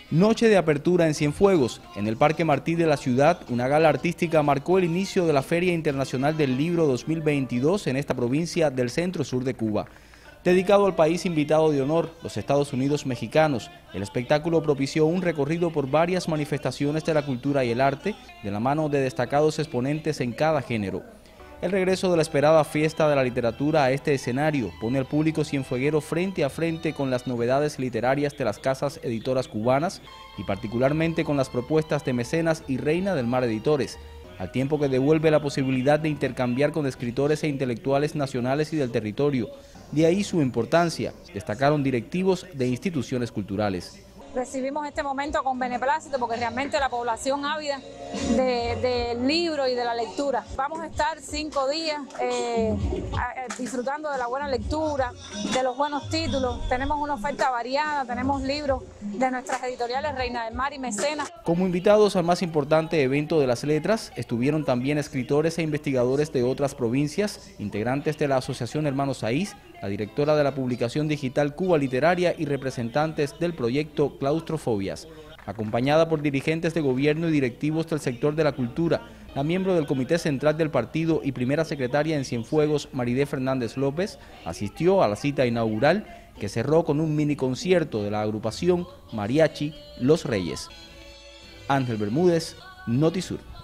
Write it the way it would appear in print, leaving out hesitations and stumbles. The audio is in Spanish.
Noche de apertura en Cienfuegos. En el Parque Martí de la ciudad, una gala artística marcó el inicio de la Feria Internacional del Libro 2022 en esta provincia del centro-sur de Cuba. Dedicado al país invitado de honor, los Estados Unidos mexicanos, el espectáculo propició un recorrido por varias manifestaciones de la cultura y el arte, de la mano de destacados exponentes en cada género. El regreso de la esperada fiesta de la literatura a este escenario pone al público cienfueguero frente a frente con las novedades literarias de las casas editoras cubanas y particularmente con las propuestas de Mecenas y Reina del Mar Editores, al tiempo que devuelve la posibilidad de intercambiar con escritores e intelectuales nacionales y del territorio. De ahí su importancia, destacaron directivos de instituciones culturales. Recibimos este momento con beneplácito porque realmente la población ávida del libro y de la lectura. Vamos a estar 5 días disfrutando de la buena lectura, de los buenos títulos. Tenemos una oferta variada, tenemos libros de nuestras editoriales Reina del Mar y Mecenas. Como invitados al más importante evento de las letras, estuvieron también escritores e investigadores de otras provincias, integrantes de la Asociación Hermanos Saiz, la directora de la publicación digital Cuba Literaria y representantes del proyecto Claustrofobias, acompañada por dirigentes de gobierno y directivos del sector de la cultura. La miembro del Comité Central del Partido y primera secretaria en Cienfuegos, Maridé Fernández López, asistió a la cita inaugural que cerró con un mini concierto de la agrupación Mariachi Los Reyes. Ángel Bermúdez, Notisur.